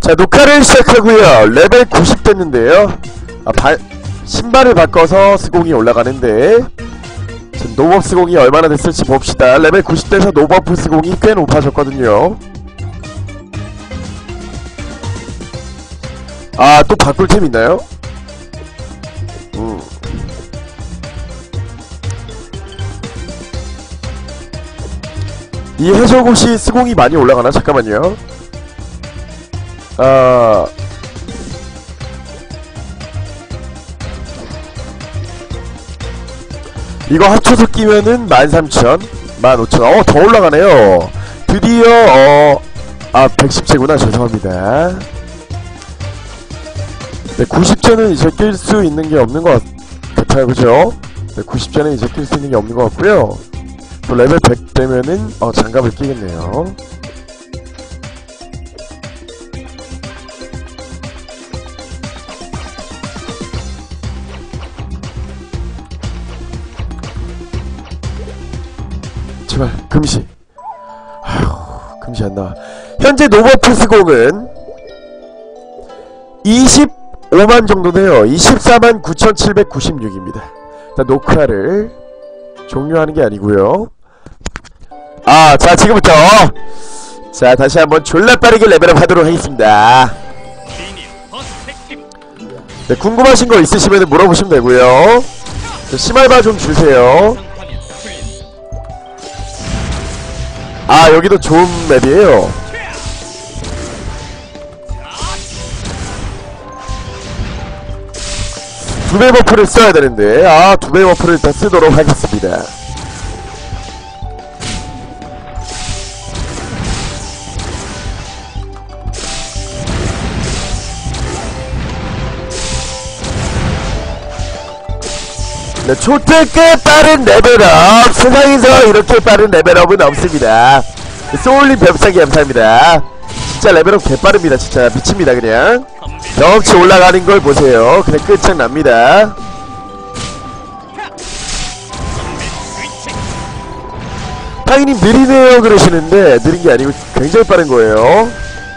자, 녹화를 시작하고요. 레벨 90 됐는데요. 신발을 바꿔서 스공이 올라가는데, 지금 노버프 스공이 얼마나 됐을지 봅시다. 레벨 90 돼서 노버프 스공이 꽤 높아졌거든요. 아, 또 바꿀 템 있나요? 이 해적옷이 스공이 많이 올라가나? 잠깐만요. 이거 합쳐서 끼면은 13,000, 15,000. 더 올라가네요. 드디어 110채구나. 죄송합니다. 네, 90채는 이제 낄 수 있는 게 없는 것 같아요. 그죠? 네, 90채는 이제 낄 수 있는 게 없는 것 같고요. 또 레벨 100 되면은 장갑을 끼겠네요. 제발 금시. 아휴, 금시 안 나와. 현재 노버프 스공은 25만 정도 돼요. 24만 9,796입니다. 일단 녹화를 종료하는 게 아니고요. 자, 지금부터 자, 다시 한번 졸라 빠르게 레벨업 하도록 하겠습니다. 네, 궁금하신 거 있으시면 물어보시면 되고요. 심할바 좀 주세요. 여기도 좋은 맵이에요. 두배 버프를 써야 되는데, 두배 버프를 일단 쓰도록 하겠습니다. 네, 초특급 빠른 레벨업. 세상에서 이렇게 빠른 레벨업은 없습니다. 소울님 뱀싸기 감사합니다. 진짜 레벨업 개빠릅니다. 진짜 미칩니다. 그냥 경험치 올라가는 걸 보세요. 그냥 끝장납니다. 타이님 느리네요 그러시는데, 느린게 아니고 굉장히 빠른 거예요.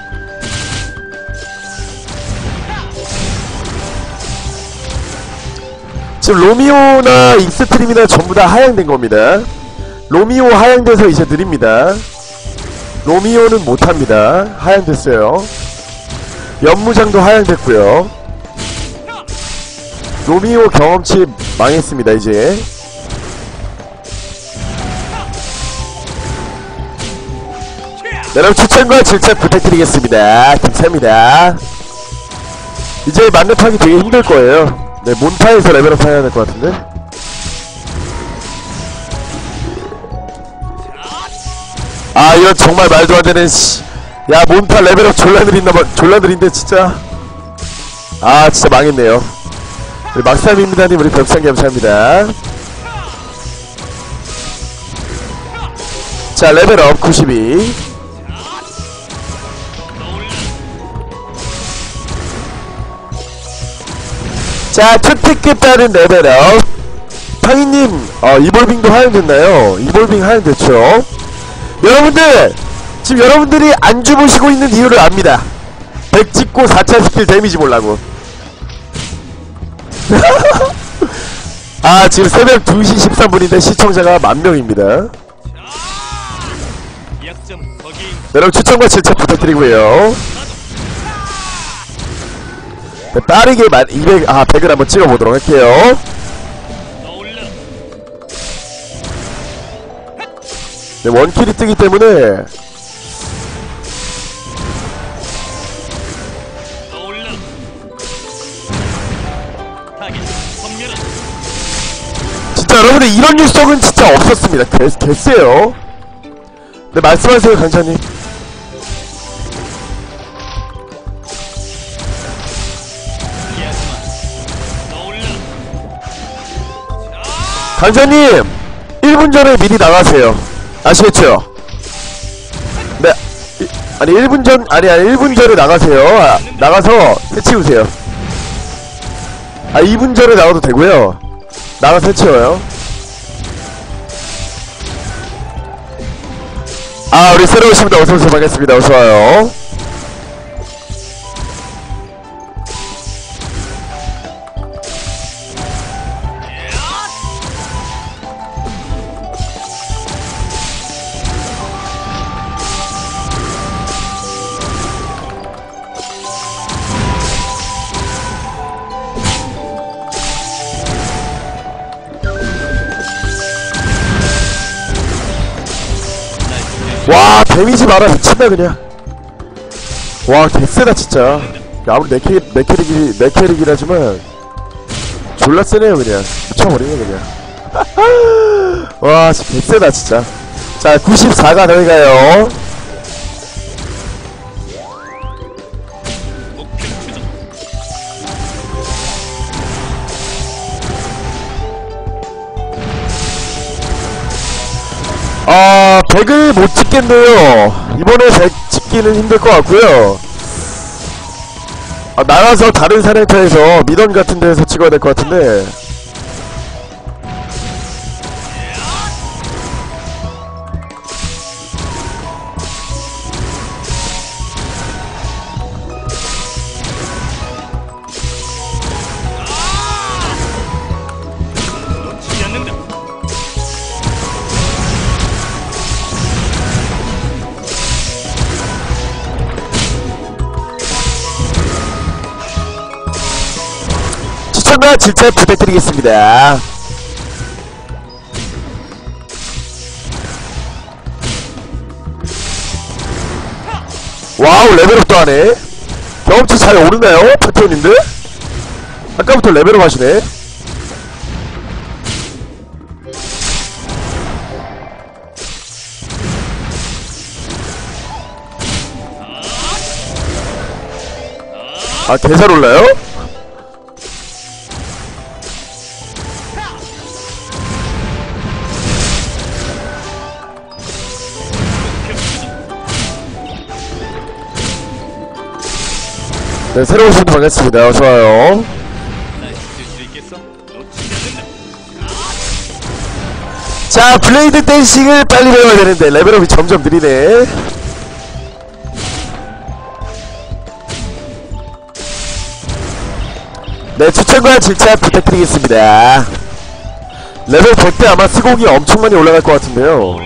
지금 로미오나 익스트림이나 전부다 하향된 겁니다. 로미오 하향돼서 이제 느립니다. 로미오는 못합니다. 하향됐어요. 연무장도 하향됐고요. 로미오 경험치 망했습니다. 이제 여러분 추천과 질책 부탁드리겠습니다. 감사합니다. 이제 만렙하기 되게 힘들거예요. 네, 몬타에서 레벨업 해야 될 것 같은데. 이건 정말 말도 안 되는 야, 몬타 레벨업 졸라 느린데 진짜. 진짜 망했네요. 우리 막삼입니다님, 우리 벽상기 감사합니다. 자, 레벨업 92. 자, 초특급 빠른 레벨업. 팡이님, 이볼빙도 하향됐나요? 이볼빙 하향됐죠? 여러분들, 지금 여러분들이 안 주무시고 있는 이유를 압니다. 100 찍고 4차 스킬 데미지 보려고. 지금 새벽 2시 13분인데 시청자가 10,000명입니다. 여러분 추천과 질책 부탁드리고요. 네, 빠르게 100을 한번 찍어보도록 할게요. 네, 원킬이 뜨기 때문에 진짜 여러분들 이런 뉴스적은 진짜 없었습니다. 개쎄요. 네, 말씀하세요 강찬님. 강찬님 1분 전에 미리 나가세요. 아시겠죠? 네, 1분 전에 나가세요. 나가서 해치우세요. 2분 전에 나가도 되고요. 나가서 해치워요. 우리 새로 오신 분들 어서오세요. 반갑습니다. 어서와요. 와 데미지 봐라 미친다 그냥. 와 개쎄다 진짜. 아무리 내 캐릭이라지만 졸라 세네요 그냥. 미쳐버리네 그냥. 와 진짜 개쎄다 진짜. 자 94가 들어가요. 아 100을 못 찍겠네요. 이번에 100 찍기는 힘들 것 같고요. 아, 나가서 다른 사냥터에서 미던 같은 데에서 찍어야 될 것 같은데. 추천과 질책 부탁드리겠습니다. 와우 레벨업도 하네. 경험치 잘 오르나요 파티원님들? 아까부터 레벨업 하시네. 아 개잘 올라요? 네, 새로 오신 분 반갑습니다. 좋아요. 자, 블레이드 댄싱을 빨리 배워야 되는데 레벨업이 점점 느리네. 네, 추천과 질책 부탁드리겠습니다. 레벨 100대 아마 스곡이 엄청 많이 올라갈 것 같은데요.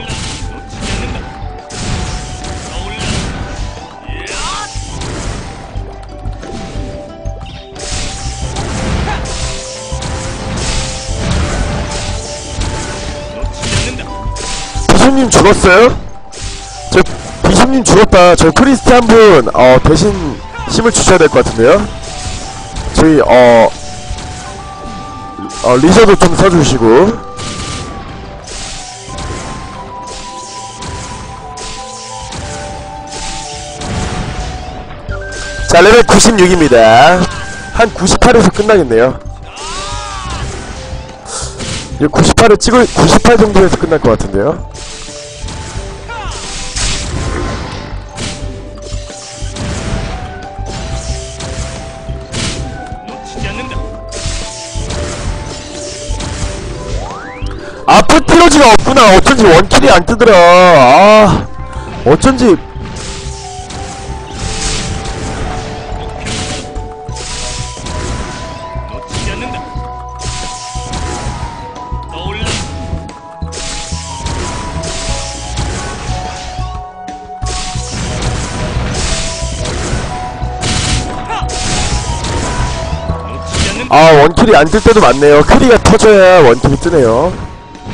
비숍님 죽었어요? 저 비숍님 죽었다. 저 크리스티 한 분 대신 힘을 주셔야 될 것 같은데요. 저희 리저도 좀 써주시고. 자 레벨 96입니다 한 98에서 끝나겠네요. 98을 찍을 98 정도에서 끝날 것 같은데요. 아프티로지가 없구나. 어쩐지 원킬이 안 뜨더라. 아 어쩐지. 아 원킬이 안 뜰 때도 많네요. 크리가 터져야 원킬이 뜨네요.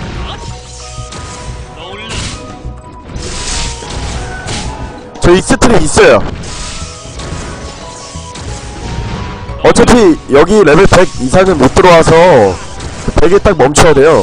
저 익스트림 있어요. 어차피 여기 레벨 100 이상은 못 들어와서 100에 딱 멈춰야 돼요.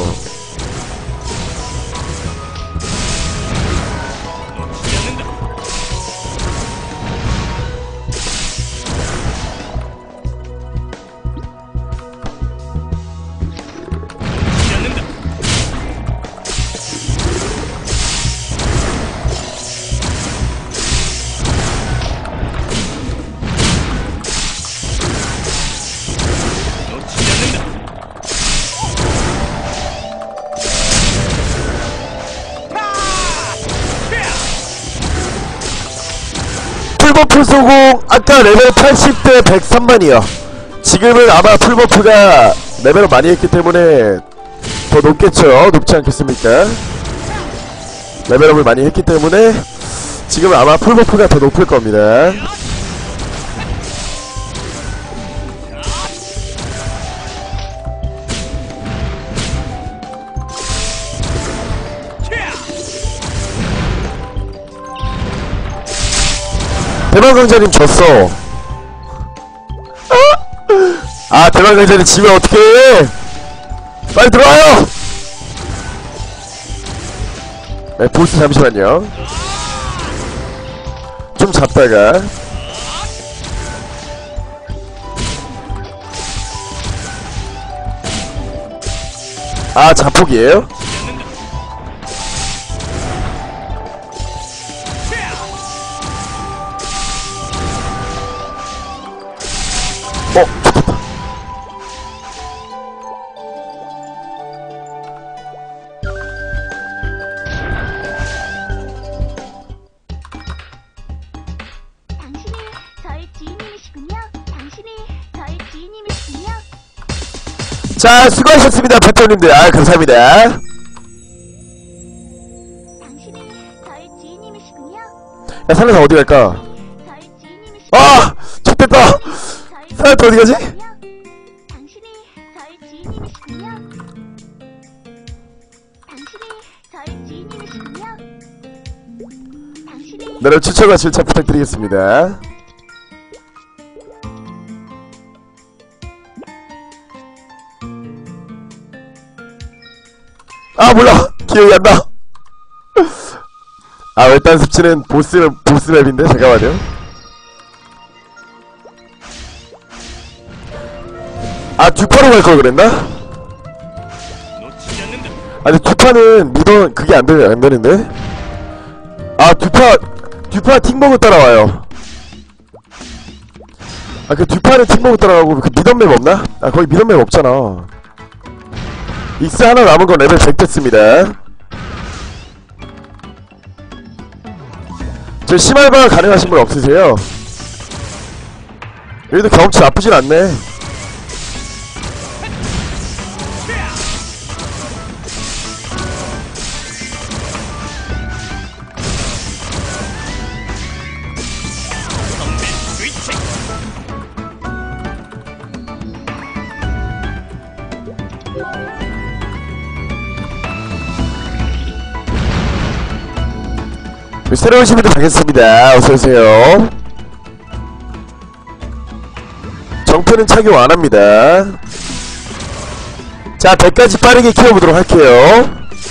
풀버프 소공 아까 레벨 80대 103만이요 지금은 아마 풀버프가 레벨을 많이 했기 때문에 더 높겠죠. 높지 않겠습니까? 레벨업을 많이 했기 때문에 지금은 아마 풀버프가 더 높을 겁니다. 대만강자님 졌어. 아 대만강자님 지면 어떡해. 빨리 들어와요. 네 보스 잠시만요. 좀 잡다가 아 자폭이에요? 좋겠다. 당신이 저의 지인님이시군요. 당신이 저의 지인님이시군요. 자 수고하셨습니다 배터님들. 아 감사합니다. 당신이 저의 지인님이시군요. 야 살려서 어디 갈까? 저의 지인님이시군요. 아! 좋겠다. 살려서 어디 가지? 당신이 저의 지인님이시군요. 당신이 저의 지인님이시군요. 당신이 나를 추천과 질차 부탁드리겠습니다. 아 몰라 기억이 안 나. 아 외딴 습치는 보스맵인데 잠깐만요. 아 듀파로 갈 걸 그랬나? 아 근데 듀파는 무던 그게 안 되는데. 아 듀파 팅버그 따라와요. 아 그 듀파는 팅버그 따라가고 그 미던맵 없나? 아 거기 미던맵 없잖아. 익스 하나 남은 건 레벨 100 됐습니다. 저 심할바 가능하신 분 없으세요? 여기도 경험치 나쁘진 않네. 새로운 오신 분들 반갑습니다. 어서오세요. 정표는 착용 안합니다. 자 100까지 빠르게 키워보도록 할게요.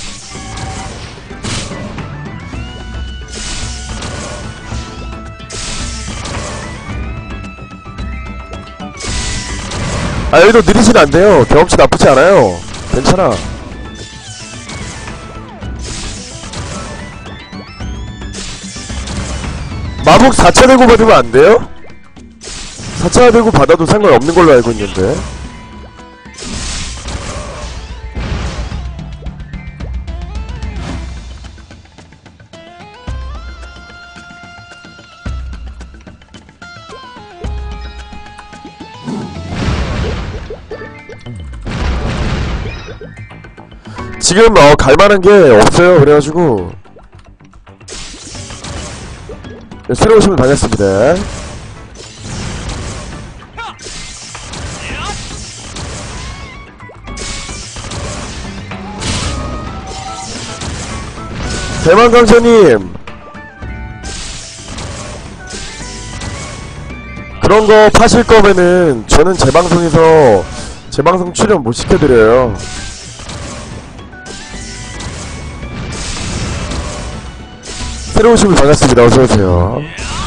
아 여기도 느리진 않대요. 경험치 나쁘지 않아요. 괜찮아. 마법 4차 대고 받으면 안 돼요? 4차 대고 받아도 상관없는 걸로 알고 있는데. 지금 갈만한 게 없어요. 그래가지고 새로 오시면 반갑습니다. 대만강사님 그런거 파실 거면은 저는 제 방송에서 제 방송 출연 못 시켜드려요. 새로 오신 분 반갑습니다. 어서오세요.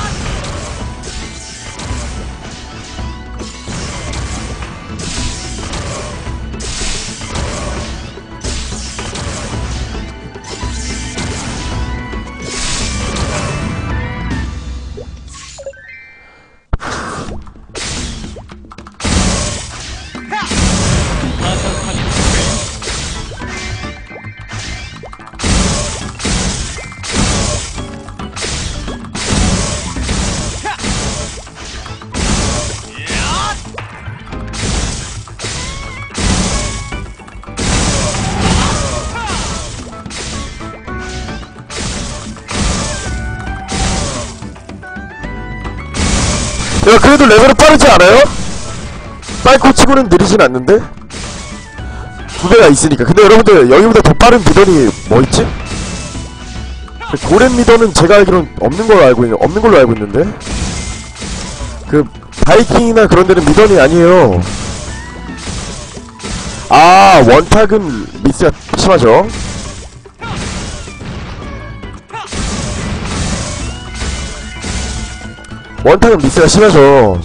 야 그래도 레벨은 빠르지 않아요? 사이코 치고는 느리진 않는데? 2배가 있으니까. 근데 여러분들 여기보다 더 빠른 미던이 뭐 있지? 고렘 미던은 제가 알기로는 없는 걸로 알고 있는데? 그 바이킹이나 그런 데는 미던이 아니에요. 아, 원탁은 미스가 심하죠. 원탁은 미스가 심하죠.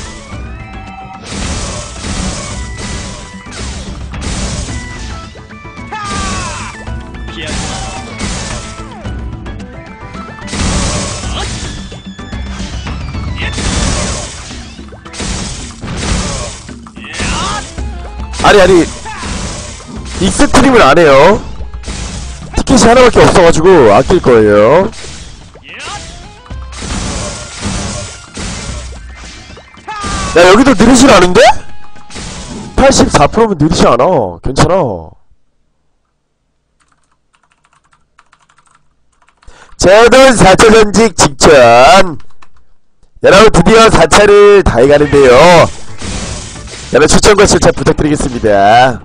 아니 익스트림을 안해요. 티켓이 하나밖에 없어가지고 아낄거예요. 야, 여기도 느리진 않은데? 84%면 느리지 않아. 괜찮아. 저는 4차 전직 직전. 여러분 드디어 4차를 다 해가는데요. 여러분 추천과 실천 부탁드리겠습니다.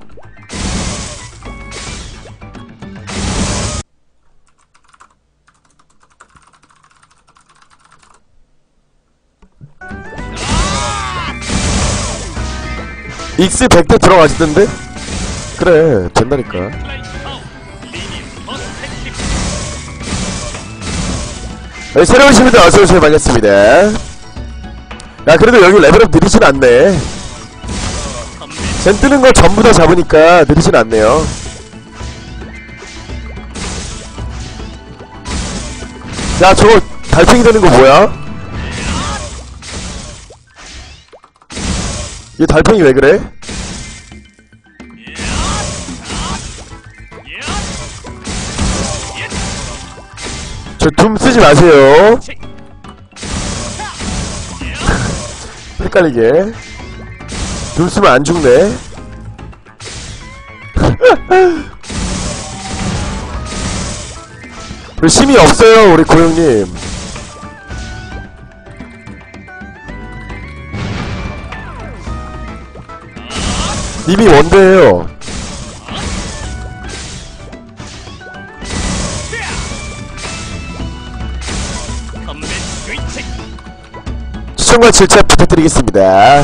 익스 100대 들어가지던데? 그래, 된다니까. 네, 새로운 시민들 어서오세요. 반갑습니다. 야, 그래도 여기 레벨업 느리진 않네. 젠 뜨는 거 전부 다 잡으니까 느리진 않네요. 야, 저거 달팽이 되는 거 뭐야? 얘 달팽이 왜 그래? 저 둠 쓰지 마세요. 헷갈리게. 둠 쓰면 안 죽네. 심이 없어요, 우리 고영님. 이미 원대예요. 추천과 질차 부탁드리겠습니다.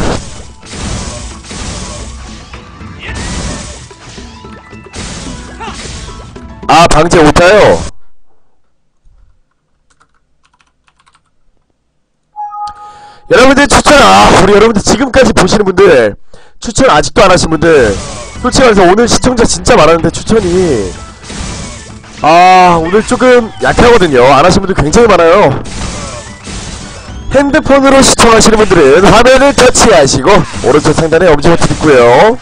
아, 방제 오타요. 여러분들 추천, 우리 여러분들 지금까지 보시는 분들 추천 아직도 안 하신 분들, 솔직히 말해서 오늘 시청자 진짜 많았는데 추천이 오늘 조금 약하거든요. 안 하신 분들 굉장히 많아요. 핸드폰으로 시청하시는 분들은 화면을 터치하시고 오른쪽 상단에 엄지버튼 있고요.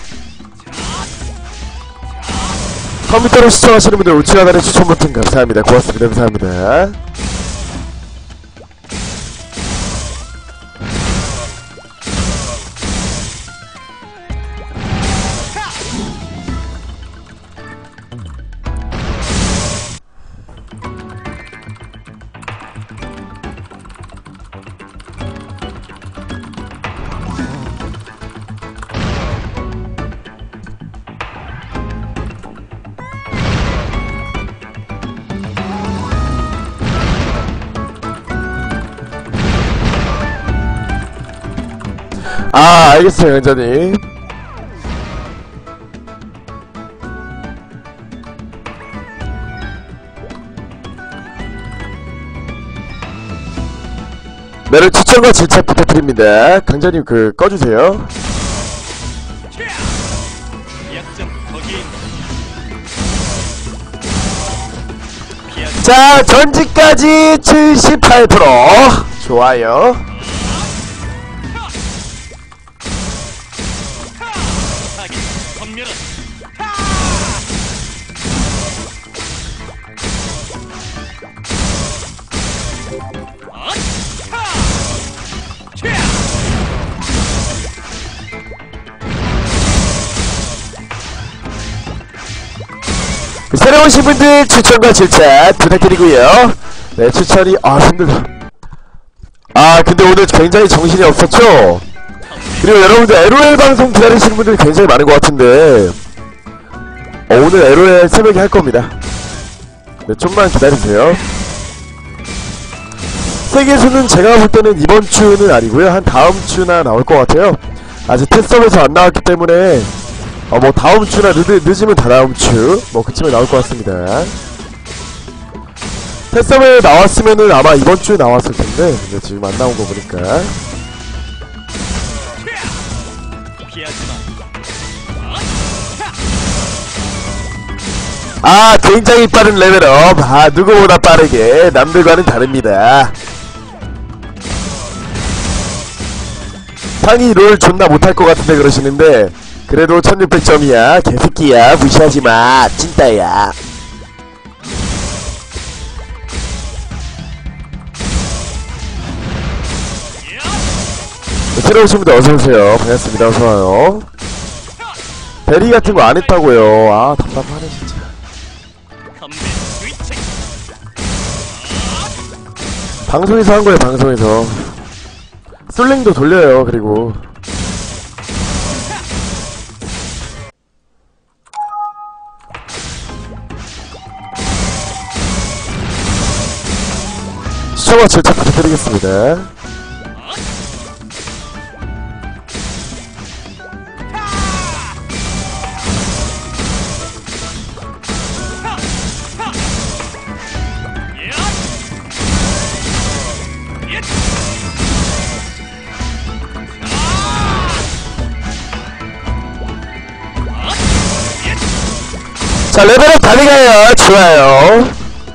컴퓨터로 시청하시는 분들 우측 하단에 추천 버튼 감사합니다. 고맙습니다. 감사합니다. 알겠어요, 연자님. 메를 추천과 질차 부탁드립니다. 강자님 꺼주세요. 자, 전지까지 78%. 좋아요. 새로운 오신 분들 추천과 질차 부탁드리고요. 네, 추천이 힘들다. 근데 오늘 굉장히 정신이 없었죠? 그리고 여러분들 LOL 방송 기다리시는 분들 굉장히 많은 것 같은데 오늘 LOL 새벽에 할 겁니다. 네, 좀만 기다리세요. 세계수는 제가 볼 때는 이번 주는 아니고요, 한 다음 주나 나올 것 같아요. 아직 테스트업에서 안 나왔기 때문에 뭐 다음 주나 늦으면 다다음 주 뭐 그쯤에 나올 것 같습니다. 테스트업에 나왔으면은 아마 이번 주에 나왔을 텐데 근데 지금 안 나온 거 보니까. 아, 굉장히 빠른 레벨업. 아, 누구보다 빠르게 남들과는 다릅니다. 상이 롤 존나 못할 것 같은데 그러시는데 그래도 1600점이야 개새끼야. 무시하지마 찐따야. 새로 오신 분들 어서오세요. 반갑습니다. 어서와요. 대리 같은 거 안 했다고요. 아, 답답하네 진짜. 방송에서 한 거예요. 방송에서 솔랭도 돌려요. 그리고 시청과 절차 부탁드리겠습니다. 자, 레벨업 달리가요. 좋아요.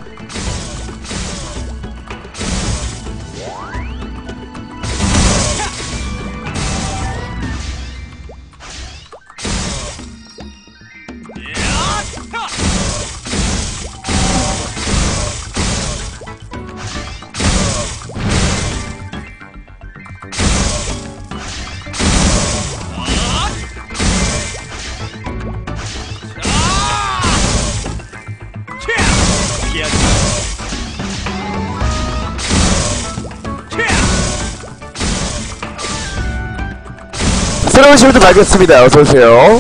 새로운 시부터 가겠습니다. 어서오세요.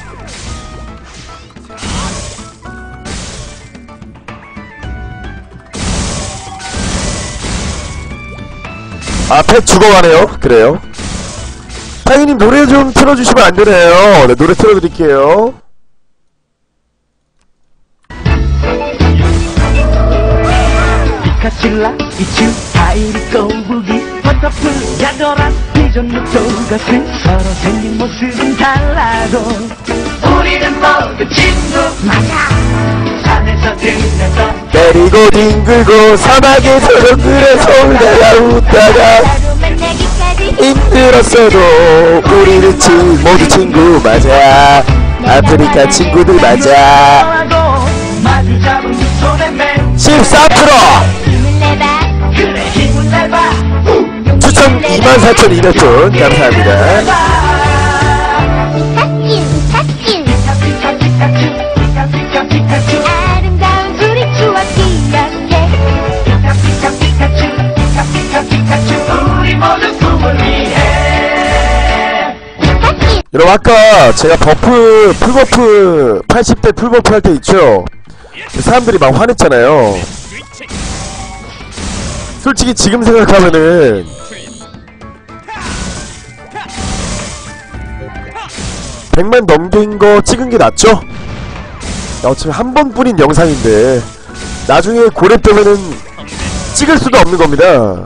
아, 펫 죽어가네요. 그래요. 타이님 노래 좀 틀어주시면 안 되나요? 네, 노래 틀어드릴게요. 피카츄라 이츄 하이리 꼬부기 버터풀 야도란 비전부터 같은 서로 생긴 모습은 달라도 우리는 모두 친구 맞아. 산에서 들면서 때리고 뒹굴고 사막에서 정글에서 울다가 웃다가 나도 만나기까지 힘들었어도 우리는 모두 친구 맞아. 아프리카 친구들 맞아. 마주 잡은 손에 맨 14% 힘을 내봐. 그래 힘을 내봐 추천 24,200분 감사합니다. 피카츄 피카 피카츄 피카 피카 피카츄 아름다운 우리 추억 기억해. 피카 피카 피카츄 피카 피카 피카츄 우리 모두 꿈을 위해 피카츄 여러분 아까 제가 풀버프 80대 풀버프 할 때 있죠? 사람들이 막 화냈잖아요. 솔직히 지금 생각하면은 100만 넘긴 거 찍은 게 낫죠? 어차피 한 번뿐인 영상인데 나중에 고래 때문에는 찍을 수도 없는 겁니다.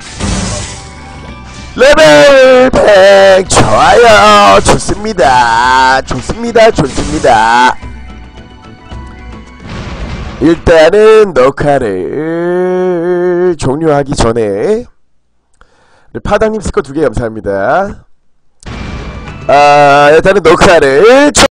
레벨 100 좋아요. 좋습니다. 좋습니다. 좋습니다. 일단은 녹화를 종료하기 전에 파당님 스커 2개 감사합니다. 일단은 녹화를